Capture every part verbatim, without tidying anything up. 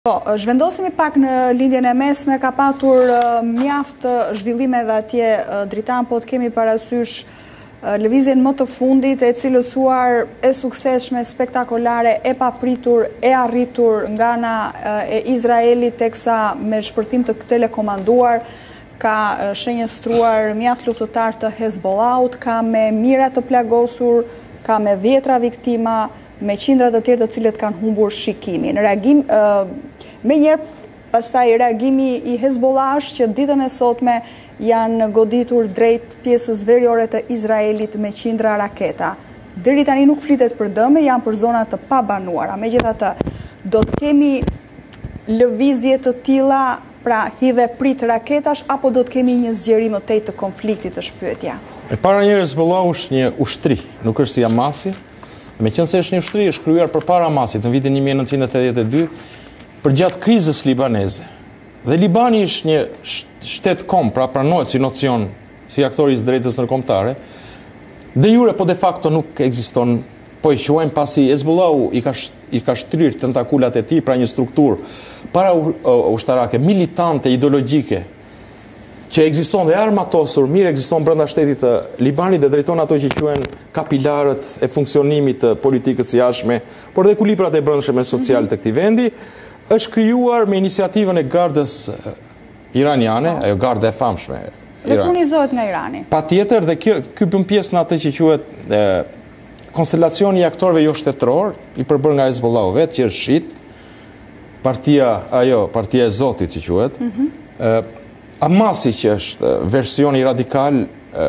Po, zhvendosemi pak në lindjen e mesme, ka patur uh, mjaft uh, zhvillime dhe atje uh, dritan, po të kemi parasysh uh, lëvizjen më të fundit e cilësuar e suksesshme, spektakolare, e papritur, e arritur nga ana uh, e Izraelit, teksa me shpërthim të telekomanduar ka uh, shenjëstruar mjaft luftëtar të Hezbollahut, ka me mira të plagosur, ka me dhjetra viktima, me qindra të tjerë të cilët kanë humbur shikimin. Reagim uh, Me njerë, pastaj reagimi i Hezbollah është që ditën e sotme janë goditur drejt pjesës veriore të Izraelit me qindra raketa. Deri tani nuk flitet për dëme, janë për zona të pabanuara. Megjithatë, do të kemi lëvizje të tilla, pra hidhe prit raketash, apo do të kemi një zgjerim të tej të konfliktit të shpyetja? E para njëherë Hezbollah është një ushtri, nuk është si Hamasi. Meqense është një ushtri, është krijuar përpara Hamasit në vitin një mijë e nëntëqind e tetëdhjetë e dy. Për gjatë krizës libaneze. Dhe Libani është një shtet kom, pra pranohet si nocion, si aktori i drejtës ndërkombëtare, de jure po de facto nuk ekziston, po e quajmë pasi Hezbollahu i ka, i ka shtrirë tentakulat e tij, pra një strukturë para ushtarake, militante, ideologjike, që ekziston dhe armatosur, mirë ekziston brenda shtetit të Libanit dhe drejton ato që quhen kapilarët e funksionimit të politikës së jashtme, por dhe ekuilibrat e brendshme sociale të këtij vendi, është krijuar me iniciativën e gardës iraniane, ajo gardë e famshme. Dhe furnizohet nga Irani. Patjetër, dhe kjo ky bën pjesë në atë që quhet e, konstelacioni i aktorëve jo shtetëror, i përbërë nga Hezbollahu vetë, që është shit, partia ajo, partia e Zotit që quhet, mm -hmm. e, Hamasi që është versioni radikal e,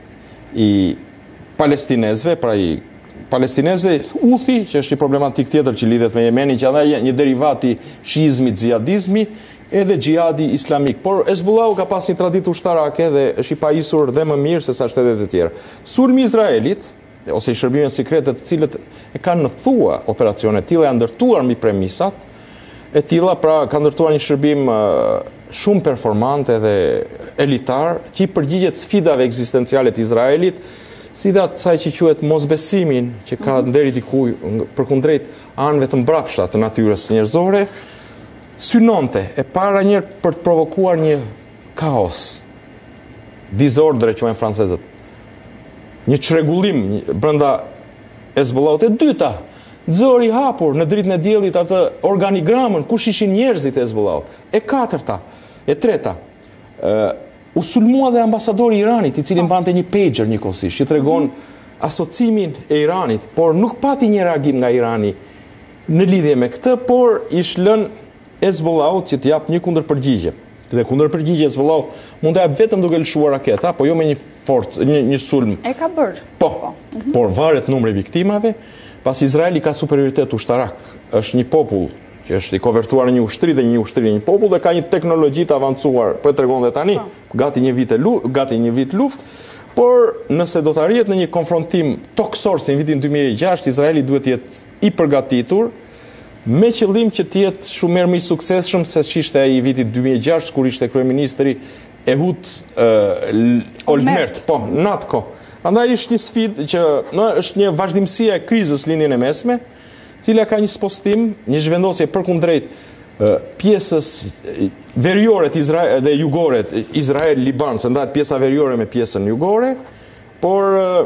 i palestinezëve, pra i palestinezëve, Houthi, që është një problematik tjetër që lidhet me Jemenin, që edhe një derivat i shiizmit, xihadizmi, edhe xhihadi islamik. Por Hezbollahu ka pas një traditë ushtarake dhe është i pajisur dhe më mirë se sa shtetet e tjera. Sulmi i Izraelit, ose i shërbimeve sekrete të cilët e kanë në thua operacione të tilla, janë ndërtuar mbi premisat e tilla, pra ka ndërtuar një shërbim uh, shumë performante dhe elitar, që i përgjigjet sfidave ekzistenciale të Izraelit, si dhe asaj që quhet mosbesimin që ka deri diku përkundrejt anëve të mbrapshta të natyrës njerëzore, synonte e para njërë për të provokuar një kaos, dizordre që me francezët, një çrregullim brenda Hezbollahut. E dyta, zori hapur në dritën e diellit atë organigramën kush ishin njerëzit e Hezbollahut. E katërta, e treta, ë u sulmua dhe ambasadori i Iranit, i cili mbante një pager njëkohësisht, që tregon asocimin e Iranit, por nuk pati një reagim nga Irani në lidhje me këtë, por ish lën Hezbollahut që të jap një kundërpërgjigje. Dhe kundërpërgjigje Hezbollahu mund të jap vetëm duke lëshuar raketa, po jo me një fort, një, një sulm. E ka bërë. Po, po. Mm -hmm. Por varet numri viktimave, pas Izraeli ka superioritet ushtarak. Është një popull që është i konvertuar në një ushtri dhe një ushtri në një popull dhe ka një teknologji të avancuar, po e tregon dhe tani, gati një vit luft, gati një vit luftë, por nëse do të arrihet në një konfrontim toksor si në vitin dy mijë e gjashtë, Izraeli duhet të jetë i përgatitur me qëllim që të jetë shumë më i suksesshëm se ç'ishte ai i vitit dy mijë e gjashtë kur ishte kryeministri Ehud uh, Olmert, po, në atë kohë. Andaj është një sfidë që në, është një vazhdimësi e krizës lindjen e mesme, cila ka një spostim, një zhvendosje përkundrejt uh, pjesës veriore të Izrael dhe jugore, Izrael-Liban, se ndahet pjesa veriore me pjesën jugore, por uh,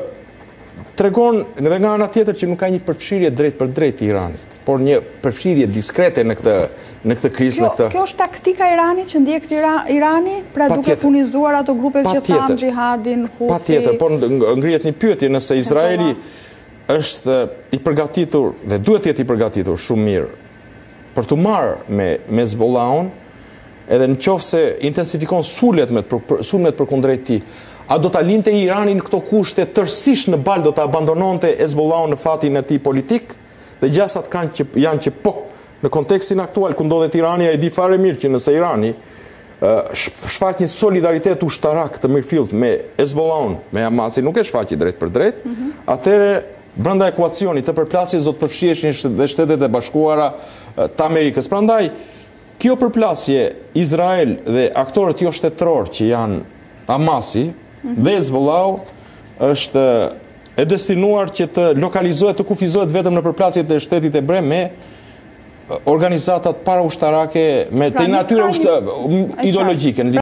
tregon edhe nga ana tjetër që nuk ka një përfshirje drejt për drejt të Iranit, por një përfshirje diskrete në këtë në këtë krizë, në këtë. Kjo është taktika e Iranit që ndjek Irani, pra pa duke tjetër. furnizuar ato grupet që thamë xhihadin, Houthi. Patjetër, por ngrihet një pyetje nëse Izraeli është i përgatitur dhe duhet të jetë i përgatitur shumë mirë për të marrë me me Hezbollahun, edhe nëse intensifikon sulmet me sulmet përkundrejt tij, a do ta linte Irani në këto kushte tërësisht në balë, do ta abandononte Hezbollahun në fatin e tij politik? Dhe gjasat kanë që janë që po, në kontekstin aktual ku ndodhet Irani, ai di fare mirë që nëse Irani uh, shfaq një solidaritet ushtarak të mirëfillt me Hezbollahun, me Hamasin, nuk e shfaqi drejt për drejt, mm -hmm. atëherë brenda ekuacionit të përplasjes do të përfshiheshin dhe Shtetet e Bashkuara të Amerikës. Prandaj, kjo përplasje Izrael dhe aktorët jo shtetëror që janë Hamasi mm -hmm. dhe Hezbollahu është e destinuar që të lokalizohet, të kufizohet vetëm në përplasjet e shtetit hebre me organizatat para ushtarake me të natyre ideologjike.